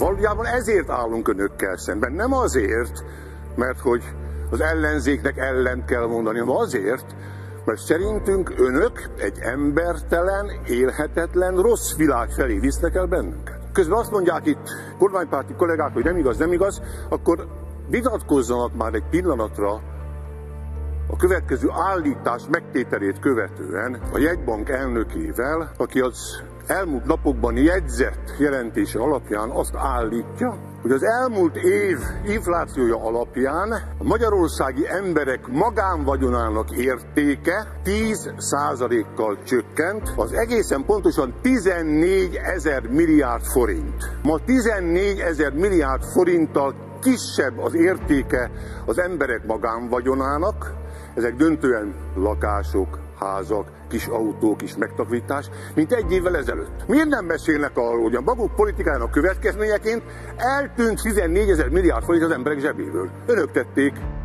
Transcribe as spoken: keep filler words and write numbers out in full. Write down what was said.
Valójában ezért állunk önökkel szemben. Nem azért, mert hogy az ellenzéknek ellent kell mondani, hanem azért, mert szerintünk önök egy embertelen, élhetetlen, rossz világ felé visznek el bennünket. Közben azt mondják itt kormánypárti kollégák, hogy nem igaz, nem igaz, akkor vitatkozzanak már egy pillanatra a következő állítás megtételét követően a jegybank elnökével, aki az elmúlt napokban jegyzett jelentése alapján azt állítja, hogy az elmúlt év inflációja alapján a magyarországi emberek magánvagyonának értéke tíz százalékkal csökkent, az egészen pontosan tizennégy ezer milliárd forint. Ma tizennégy ezer milliárd forinttal kisebb az értéke az emberek magánvagyonának, ezek döntően lakások, házak, kis autók, kis megtakarítás, mint egy évvel ezelőtt. Miért nem beszélnek arról, hogy a maguk politikájának következményeként eltűnt tizennégy ezer milliárd forint az emberek zsebéből? Önök tették.